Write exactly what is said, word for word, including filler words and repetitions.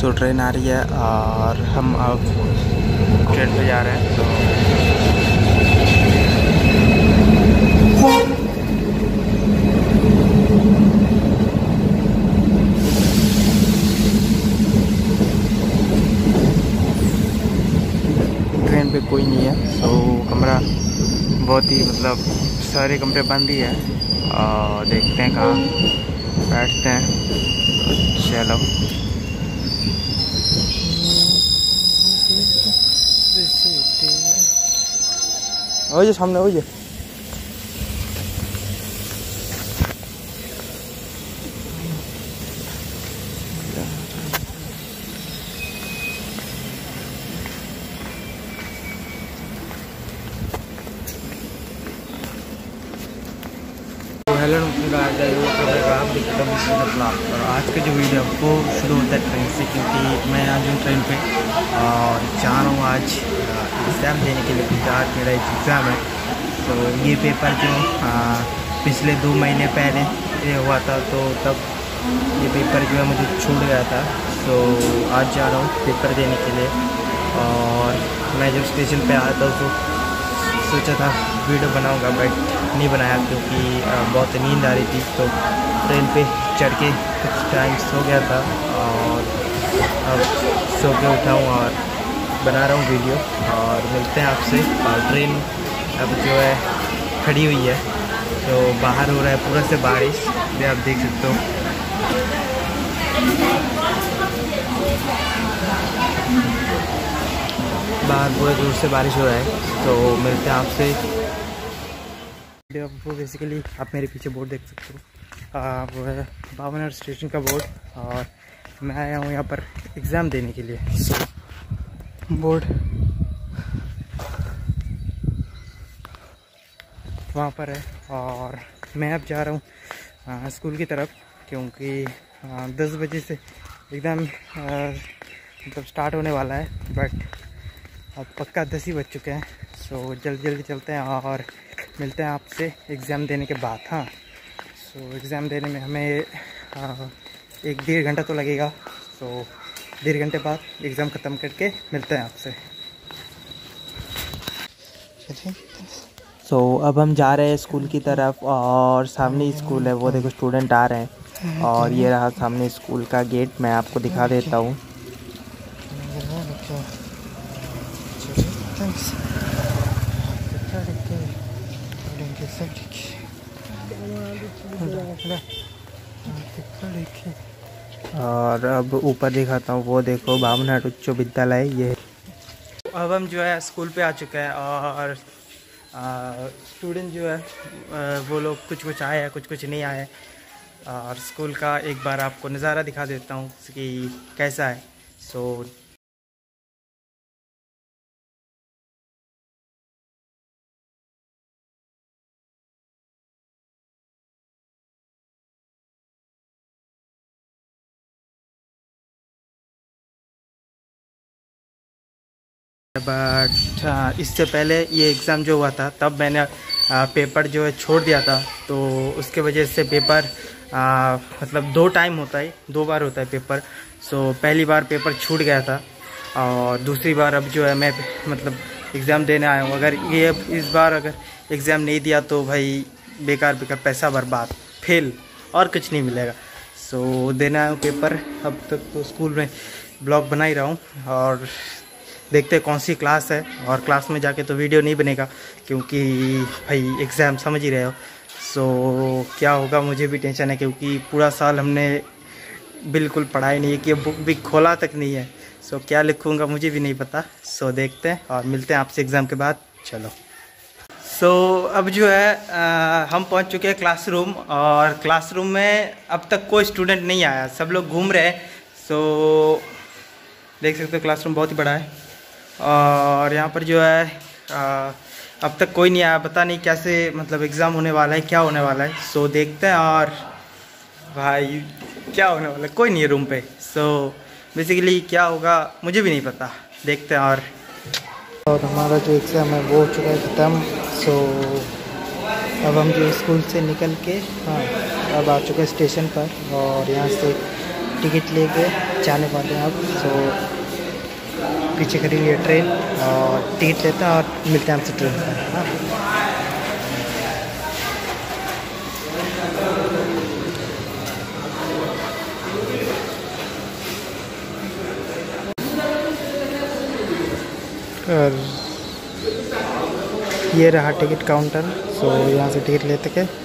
So train आ रही है और हम अब ट्रेन पे जा रहे हैं। तो ट्रेन पे कोई नहीं है, तो कमरा बहुत ही मतलब सारे कमरे बंद ही है। और देखते हैं कहाँ बैठते हैं। चलो हो जाए सामने हो जाए। हेलो गाइस, आप देखते हैं अपना। और आज का जो वीडियो आपको शुरू होता है ट्रेन से, क्योंकि मैं आज हूँ ट्रेन पे और जा रहा हूँ आज एग्ज़ाम देने के लिए। क्योंकि आज मेरा एक एग्ज़ाम है। तो ये पेपर जो आ, पिछले दो महीने पहले ये हुआ था, तो तब ये पेपर जो है मुझे छूट गया था। तो आज जा रहा हूँ पेपर देने के लिए। और मैं जब स्टेशन पे आया था तो सोचा था वीडियो बनाऊंगा, बट नहीं बनाया क्योंकि बहुत नींद आ रही थी। तो ट्रेन पे चढ़ के कुछ टाइम सो गया था और अब सो के उठा हूँ और बना रहा हूँ वीडियो। और मिलते हैं आपसे। और ट्रेन अब जो है खड़ी हुई है, तो बाहर हो रहा है पूरा से बारिश, ये आप देख सकते हो। बाहर पूरा जोर से बारिश हो रहा है। तो मिलते हैं आपसे। वो बेसिकली आप मेरे पीछे बोर्ड देख सकते हो, आ, वो है भावनगर स्टेशन का बोर्ड। और मैं आया हूँ यहाँ पर एग्ज़ाम देने के लिए। सो बोर्ड वहाँ पर है और मैं अब जा रहा हूँ स्कूल की तरफ, क्योंकि आ, दस बजे से एग्ज़ाम मतलब स्टार्ट होने वाला है। बट अब पक्का दस ही बज चुके हैं। सो जल्दी जल्दी चलते हैं और मिलते हैं आपसे एग्ज़ाम देने के बाद। हाँ, सो एग्ज़ाम देने में हमें आ, एक डेढ़ घंटा तो लगेगा। सो डेढ़ घंटे बाद एग्ज़ाम ख़त्म करके मिलते हैं आपसे। सो so, अब हम जा रहे हैं स्कूल की तरफ और सामने स्कूल है, वो देखो स्टूडेंट आ रहे हैं। और ये रहा सामने स्कूल का गेट, मैं आपको दिखा देता हूँ। और अब ऊपर दिखाता हूँ, वो देखो भावनगर उच्च विद्यालय ये। अब हम जो है स्कूल पे आ चुके हैं और स्टूडेंट जो है आ, वो लोग कुछ कुछ आए हैं, कुछ कुछ नहीं आए। और स्कूल का एक बार आपको नज़ारा दिखा देता हूँ कि कैसा है। सो बट इससे पहले ये एग्ज़ाम जो हुआ था, तब मैंने आ, पेपर जो है छोड़ दिया था। तो उसके वजह से पेपर आ, मतलब दो टाइम होता है, दो बार होता है पेपर। सो पहली बार पेपर छूट गया था और दूसरी बार अब जो है मैं मतलब एग्ज़ाम देने आया हूँ। अगर ये इस बार अगर एग्ज़ाम नहीं दिया तो भाई बेकार बेकार पैसा बर्बाद, फेल, और कुछ नहीं मिलेगा। सो देने आया हूँ पेपर। अब तक तो स्कूल में ब्लॉग बना ही रहा हूँ और देखते हैं कौन सी क्लास है। और क्लास में जाके तो वीडियो नहीं बनेगा क्योंकि भाई एग्ज़ाम समझ ही रहे हो। सो क्या होगा मुझे भी टेंशन है, क्योंकि पूरा साल हमने बिल्कुल पढ़ाई नहीं की, बुक भी खोला तक नहीं है। सो क्या लिखूँगा मुझे भी नहीं पता। सो देखते हैं और मिलते हैं आपसे एग्ज़ाम के बाद। चलो। सो अब जो है आ, हम पहुंच चुके हैं क्लासरूम। और क्लासरूम में अब तक कोई स्टूडेंट नहीं आया, सब लोग घूम रहे हैं। सो देख सकते हो क्लासरूम बहुत ही बड़ा है और यहाँ पर जो है आ, अब तक कोई नहीं आया। पता नहीं कैसे मतलब एग्ज़ाम होने वाला है, क्या होने वाला है। सो देखते हैं। और भाई क्या होने वाला है, कोई नहीं है रूम पे। सो बेसिकली क्या होगा मुझे भी नहीं पता, देखते हैं। और और हमारा जो एग्ज़ाम है वो हो चुका है ख़त्म। सो अब हम जो स्कूल से निकल के हाँ अब आ चुके हैं स्टेशन पर। और यहाँ से टिकट लेके जाने वाले हैं अब। सो पीछे खड़ी हुई है ट्रेन और टिकट लेते हैं और मिलते हैं हमसे ट्रेन पर। हाँ, और ये रहा टिकट काउंटर। सो यहाँ से टिकट लेते के